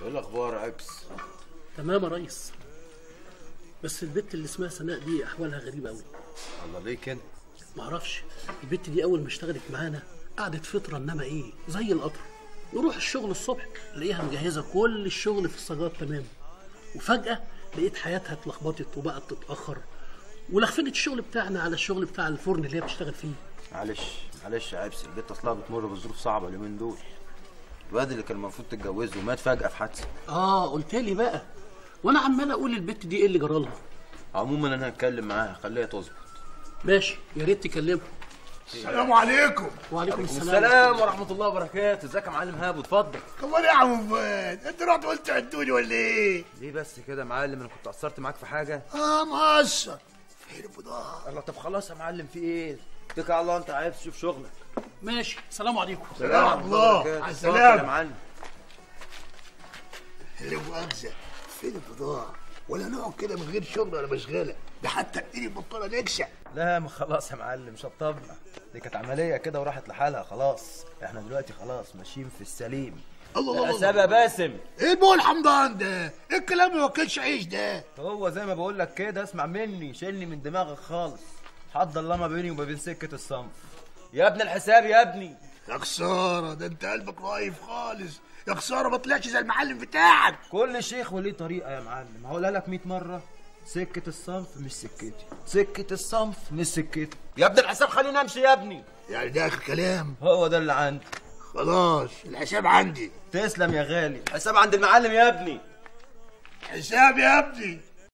ايه الاخبار يا عبس؟ تمام يا ريس. بس البت اللي اسمها سناء دي احوالها غريبه قوي. الله ليه كده؟ معرفش. البت دي اول ما اشتغلت معانا قعدت فتره انما ايه زي القطر. نروح الشغل الصبح الاقيها مجهزه كل الشغل في السجاد تمام، وفجاه لقيت حياتها اتلخبطت وبقت تتاخر، ولخفنت الشغل بتاعنا على الشغل بتاع الفرن اللي هي بتشتغل فيه. معلش يا عبس، البت اصلها بتمر بظروف صعبه اليومين دول. الواد اللي كان المفروض تتجوزه مات فجاه في حادثه. قلت لي بقى، وانا عمال اقول البت دي ايه اللي جرالها. عموما انا هتكلم معاها خليها تظبط. ماشي، يا ريت تكلمها. السلام عليكم. وعليكم السلام ورحمه الله وبركاته. ازيك يا معلم هاب؟ اتفضل. كمان يا عم فؤاد، انت رحت قلت عدوني ولا ايه؟ ليه بس كده يا معلم؟ انا كنت قصرت معاك في حاجه؟ مقصر. فين الفضاء؟ الله، طب خلاص يا معلم، في ايه؟ اتكل على الله، انت عايز تشوف شغلك. ماشي، السلام عليكم. سلام على الله. على السلامه يا معلم. اللي مؤاخذه، فين الفضاء؟ ولا نقعد كده من غير شغل ولا مشغله؟ ده حتى ايدي بطاله نكشه. لا ما خلاص يا معلم، شطبنا. دي كانت عمليه كده وراحت لحالها خلاص. احنا دلوقتي خلاص ماشيين في السليم. الله الله الله. باسم، ايه بقول الحمضان ده؟ ايه الكلام ما واكلش عيش ده؟ هو زي ما بقول لك كده، اسمع مني، شيلني من دماغك خالص. حد الله ما بيني وما بين سكه الصنف. يا ابن الحساب يا ابني. يا خساره، ده انت قلبك ضعيف خالص. يا خساره ما طلعش زي المعلم بتاعك. كل شيخ وليه طريقه يا معلم، هقولها لك 100 مره. سكه الصنف مش سكتي، سكه الصنف مش سكتي. يا ابن الحساب خليني امشي يا ابني. يعني ده اخر كلام؟ هو ده اللي عندي. خلاص، الحساب عندي. تسلم يا غالي، الحساب عند المعلم يا ابني. حساب يا ابني.